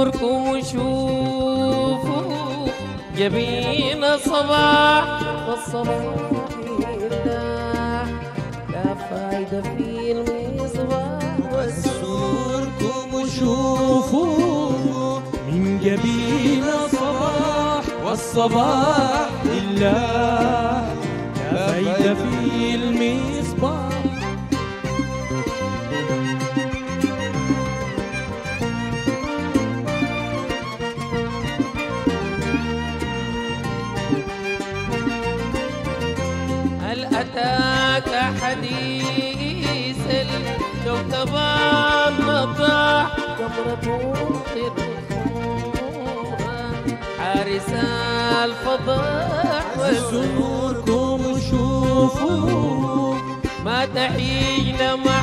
نوركم وشوفوا جبين الصباح والصباح لله لا فايدة في المصباح نوركم وشوفوا من جبين الصباح والصباح لله لا فايدة في المصباح. هل أتاك حديث الكوكب النضاح قمرة حارس الفضاء نوركم وشوفوا ما تحيل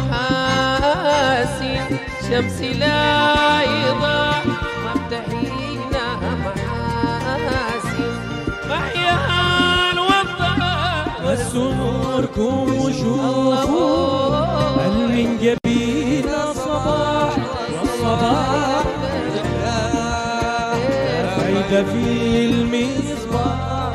محاسن شمس لا يضاع ما تحيل محاسن محيا الوضاء نوركم وشوفوا هل من جبين الصباح والصباح لا فايدة في المصباح.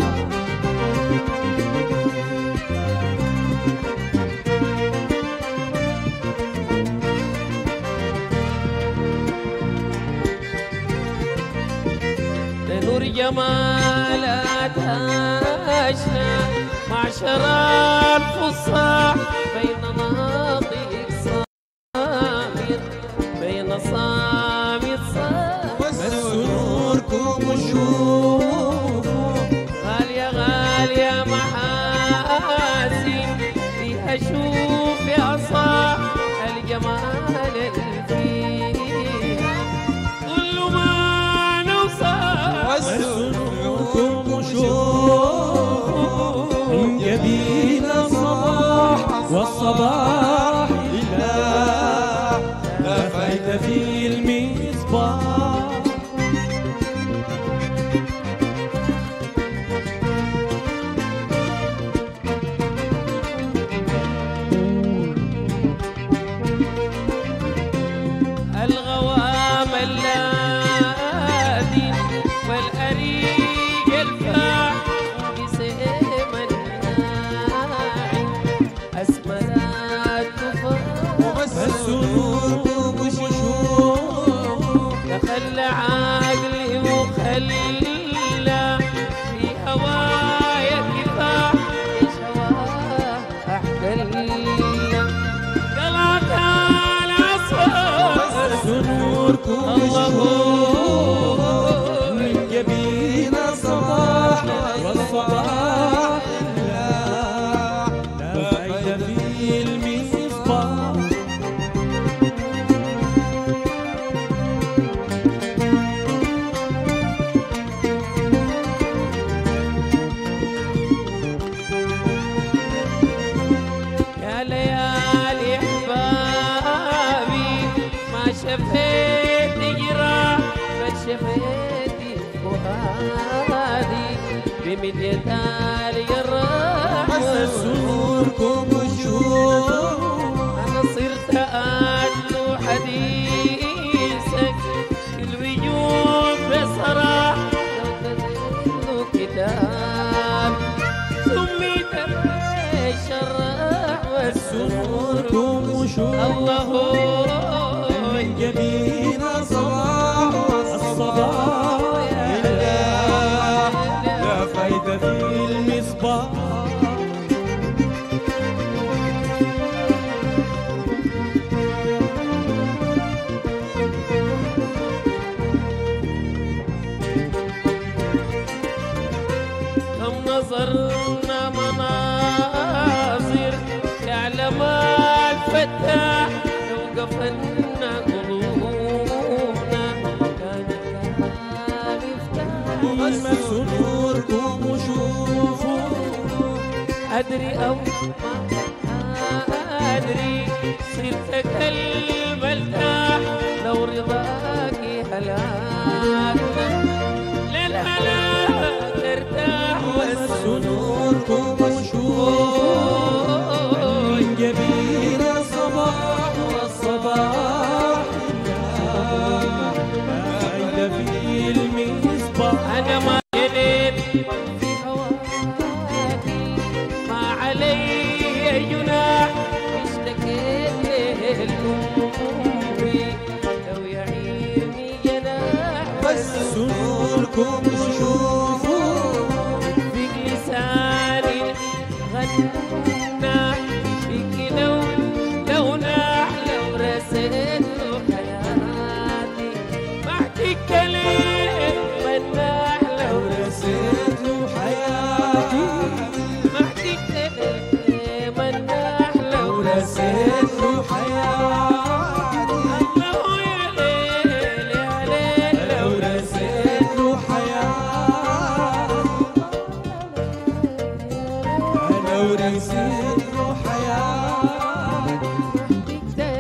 نور جمالات عاشنا معشر الفصاح بين ناطق صامت بين صامت بس نوركم وشوفوا غالية غالية محاسن فيها شوف يا صاح الجمال اللي فيها كل ما نوصل نوركم وشوفوا من جبين الصباح والصباح لله لا فايدة في المصباح. الغوام اللادي والأريج الفاح بسيم الناعي أسمرات تفاح بس نوركم وشوفوا تخلى عقلي وخلى في هوايا كفاح ايش هواه احتلنا قلعت الأصفار نوركم وشوفوا من جبين الصباح والصباح لا فايدة في المصباح. يا ليالي احبابي ما شفيت جراح بل شفيت فؤادي بملية الجراح نوركم وشوفوا أنا صرت أتلو حديثك الوجود بصراح لو تدل كتاب سميت الشراح نوركم وشوفوا الله من جبين الصباح والصباح لا فايدة في المصباح. كم نظرنا مناظر يعلم الفتاح لو قفلنا قلوبنا كان مفتاح نوركم وشوفوا أدري أو ما أدري صرت كلب التاح لو رضاك هلاك للهلاك ارتاح نوركم وشوفوا من جبين الصباح والصباح لا فايدة نغمة جنين في هواكي ما علي جناح اشتكيت لأمي لو يعيرني جناح بس نوركم شوفوا فيك لساني غنى فيك لو ناح لو رسيت له حياتي بحكي كلام مناح لو رسيت له حياتي بحكي كلام مناح لو رسيت له حياتي الله يا ليل يا ليل لو رسيت له حياتي لو رسيت له حياتي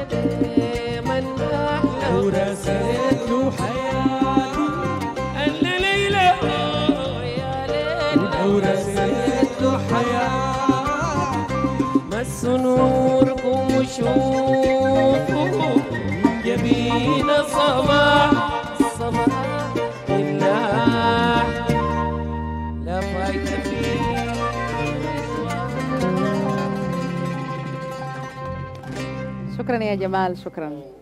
مناح لو رسيت له حياتي ألا ليلى يا ليل لو رسيت له حياتي مس نوركم وشوفوا جبين صباح صباح الله لا فايدة فيه شكرا يا جمال، شكرا.